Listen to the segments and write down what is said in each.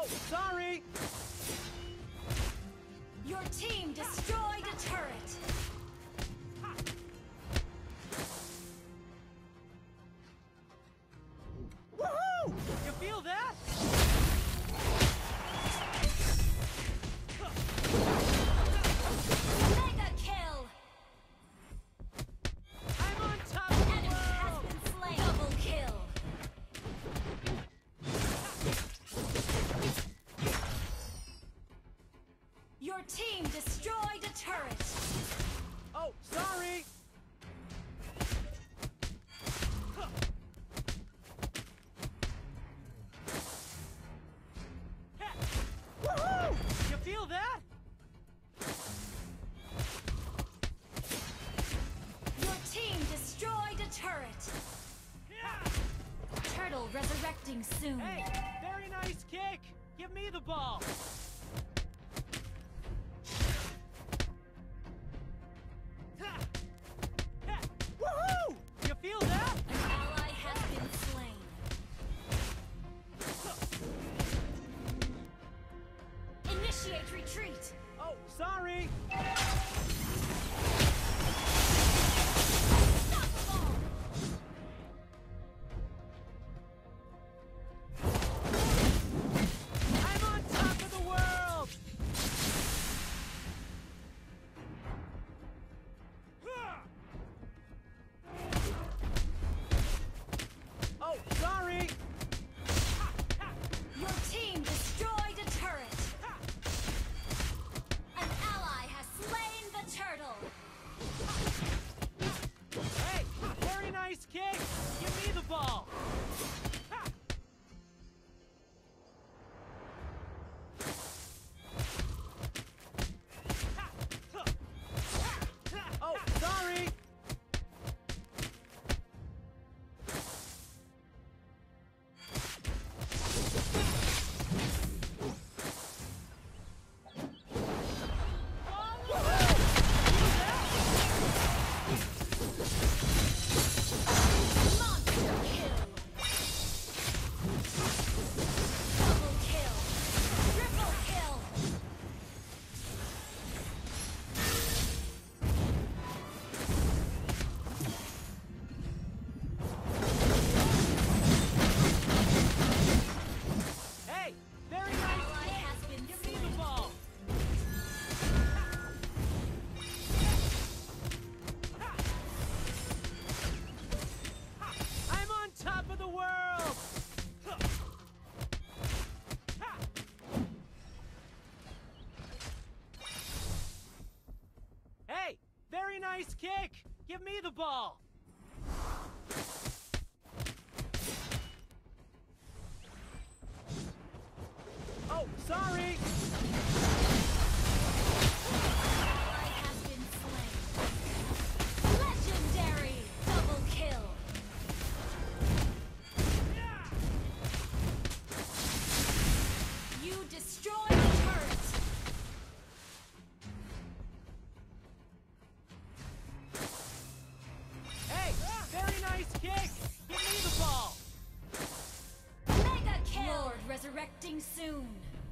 Oh, sorry! Your team destroyed a turret. Woohoo! You feel that? Mega kill! I'm on top of the Enemy has world! been slain. Double kill. Your team destroyed a turret. Oh, sorry! Woohoo! You feel that? Your team destroyed a turret. Turtle resurrecting soon. Hey, very nice kick! Give me the ball! Woohoo! You feel that? An ally has been slain. Initiate retreat. Oh, sorry! Unstoppable. I'm on top of the world! Oh, sorry! Your team destroyed a turret. An ally has slain the turtle. Hey, very nice kick! Give me the ball! Oh, sorry! Monster kill. Double kill. Triple kill. Hey, very nice Ally kick! has been Give me slain. the ball! I'm on top of the world! Hey, very nice kick! Give me the ball! Oh, sorry! Ally has been slain. Legendary double kill. You destroyed the turret. Hey, very nice kick! Give me the ball! Mega kill. Lord resurrecting soon.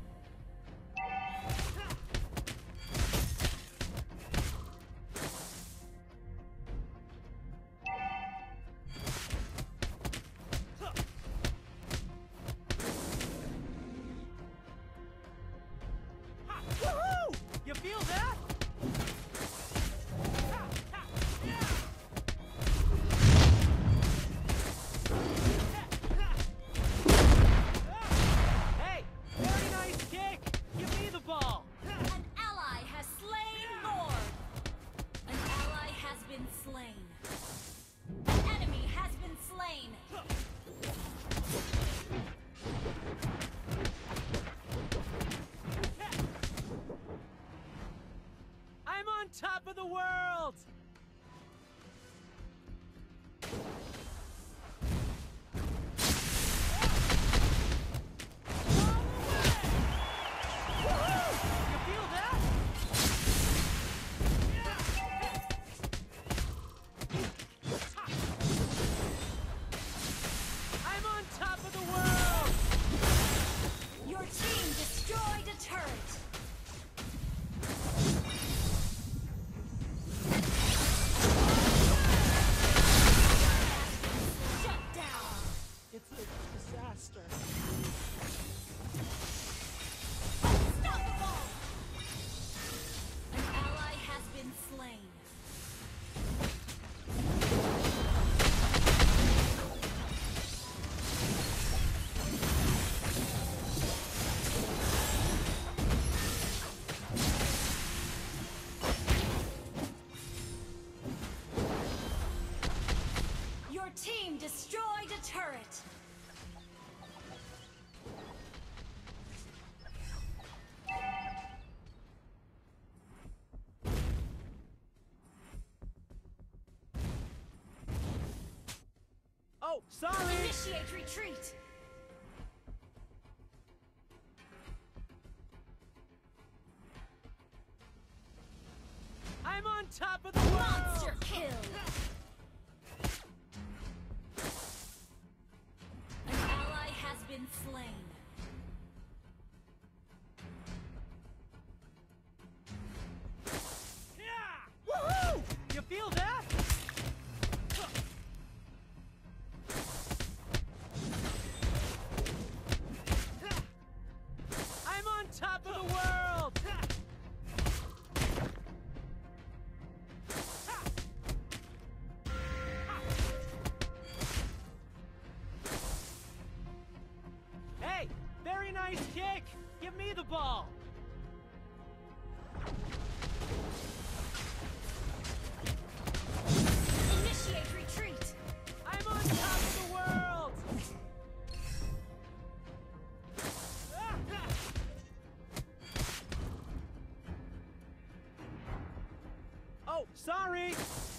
Woohoo! You feel that? Hey, very nice kick! Give me the ball! An ally has slain Lord. An ally has been slain. An enemy has been slain. I'm on top of the world! You feel that? I'm on top of the world! Your team Sorry! Initiate retreat. I'm on top of the world! Monster kill. An ally has been slain. Yeah! Woohoo! You feel that? I'm on top of the world! Hey, very nice kick! Give me the ball! Initiate retreat. I'm on top of the world! Oh, sorry!